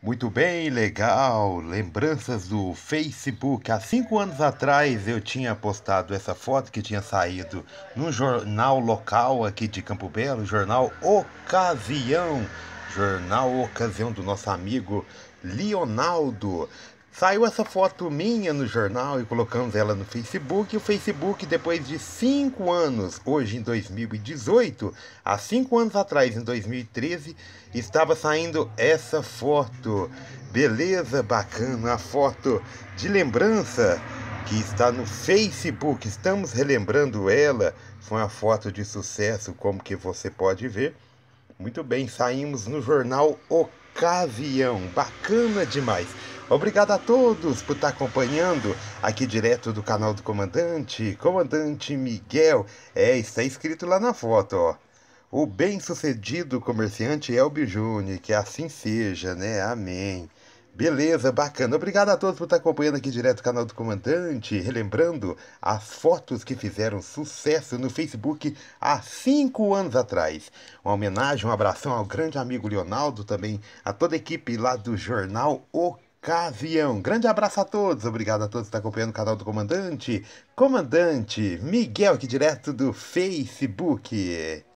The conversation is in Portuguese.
Muito bem, legal. Lembranças do Facebook. Há 5 anos atrás eu tinha postado essa foto que tinha saído num jornal local aqui de Campo Belo, jornal Ocasião. Jornal Ocasião do nosso amigo Leonardo. Saiu essa foto minha no jornal e colocamos ela no Facebook. E o Facebook, depois de 5 anos, hoje em 2018, há 5 anos atrás, em 2013, estava saindo essa foto. Beleza, bacana, a foto de lembrança que está no Facebook. Estamos relembrando ela. Foi uma foto de sucesso, como que você pode ver. Muito bem, saímos no jornal Ocasião. Bacana demais. Obrigado a todos por estar acompanhando aqui direto do canal do comandante, Comandante Miguel. Está escrito lá na foto, ó. O bem-sucedido comerciante Elbio Júnior, que assim seja, né? Amém. Beleza, bacana. Obrigado a todos por estar acompanhando aqui direto o canal do Comandante, relembrando as fotos que fizeram sucesso no Facebook há 5 anos atrás. Uma homenagem, um abração ao grande amigo Leonardo, também a toda a equipe lá do Jornal Ocasião. Grande abraço a todos, obrigado a todos por estar acompanhando o canal do Comandante. Comandante Miguel, aqui direto do Facebook.